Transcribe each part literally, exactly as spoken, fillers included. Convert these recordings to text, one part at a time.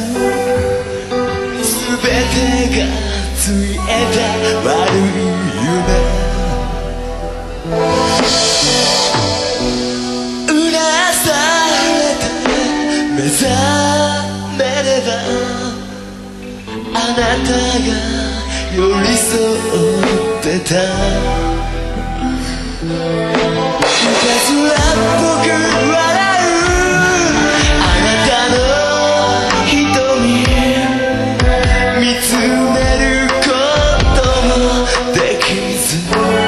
全てがついた悪い夢うなされて目覚めればあなたが寄り添ってたいたずらっぽく笑うあなたの瞳見つめることもできず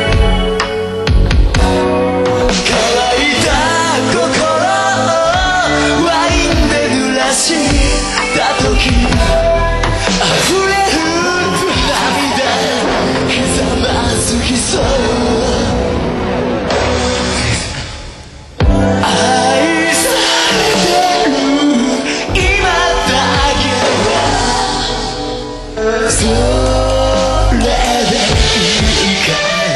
乾いた心をワインで濡らした時溢れる涙ひざまずきそう愛されてる今だけはそれでいい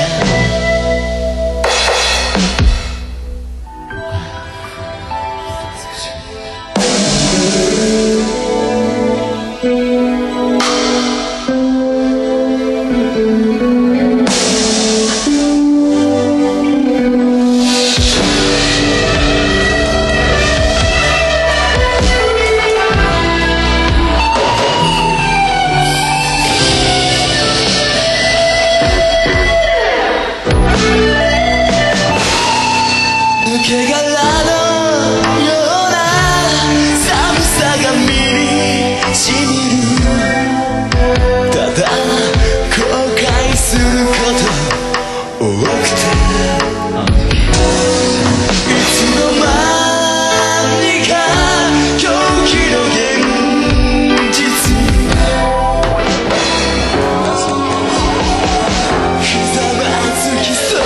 抜け殻のような寒さが身に染みるただ後悔すること多くていつの間にか狂気の現実ひざまずきそう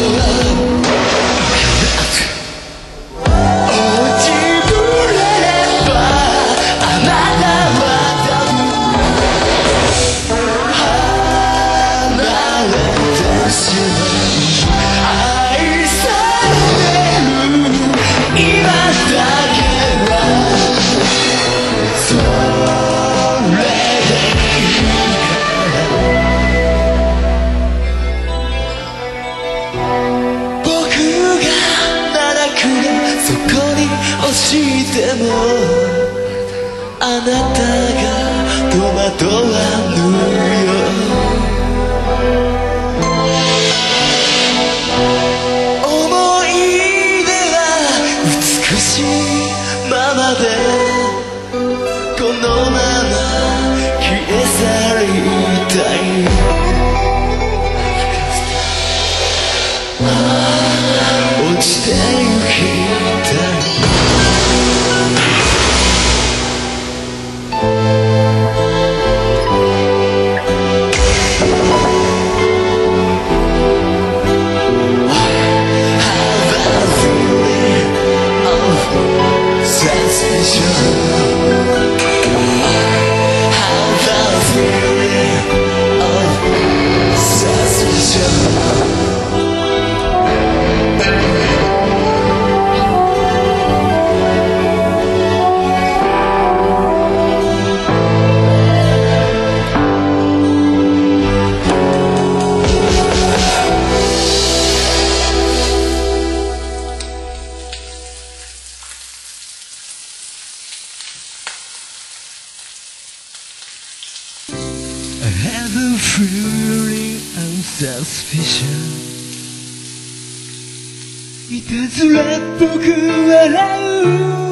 落ちてもあなたが戸惑わぬよ思い出は美しいままでこのまま消え去りたい落ちてゆきたいI have a feeling I'm suspicious いたずらっぽく笑う